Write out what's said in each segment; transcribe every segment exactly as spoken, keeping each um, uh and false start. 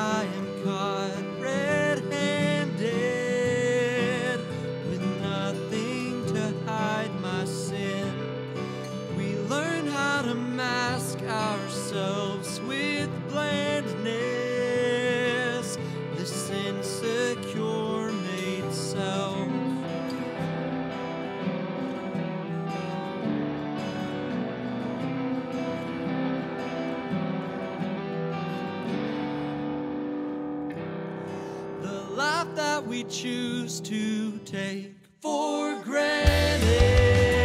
I am caught red-handed with nothing to hide my sin. We learn how to mask ourselves with blandness, this insecure made self. The life that we choose to take for granted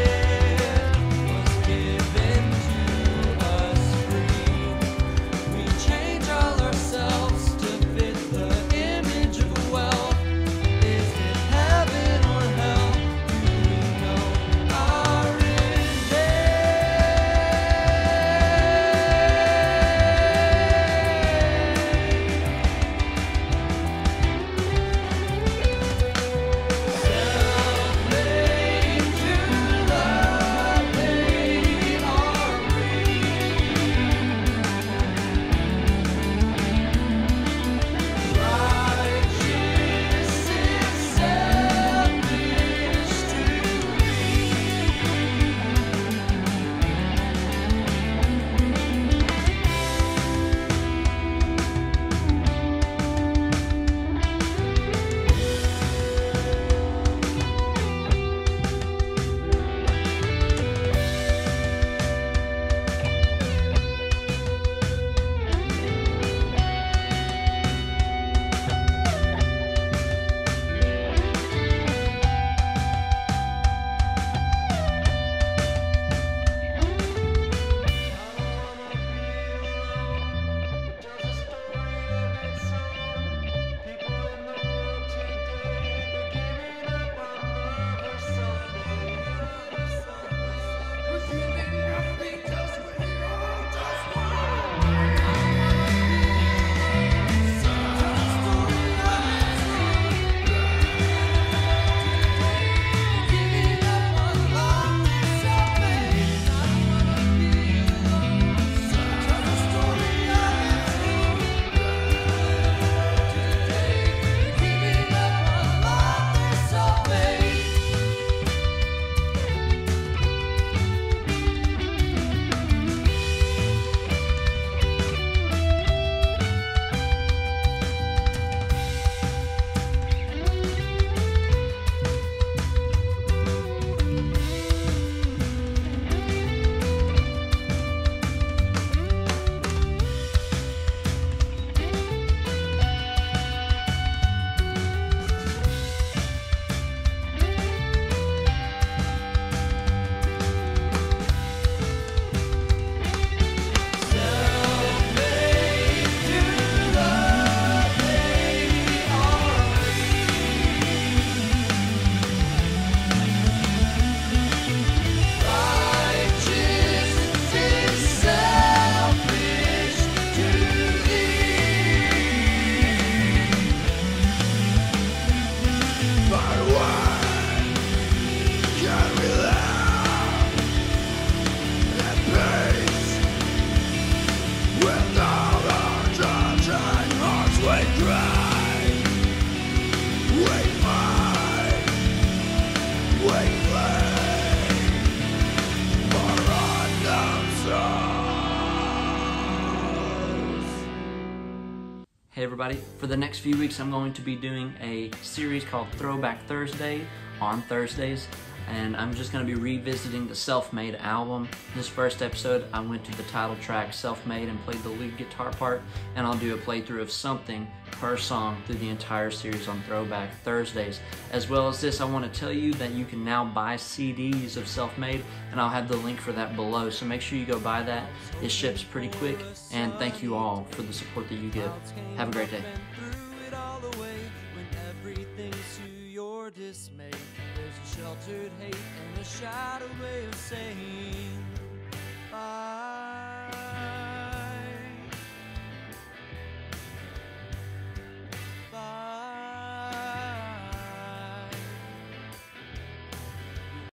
Hey everybody, for the next few weeks I'm going to be doing a series called Throwback Thursday on Thursdays, and I'm just going to be revisiting the Self-Made album. This first episode I went to the title track Self-Made and played the lead guitar part, and I'll do a playthrough of something per song through the entire series on Throwback Thursdays. As well as this, I want to tell you that you can now buy C Ds of Self-Made, and I'll have the link for that below, so make sure you go buy that. It ships pretty quick, and thank you all for the support that you give. Have a great day. Dismay. There's a sheltered hate and a shadow way of saying bye.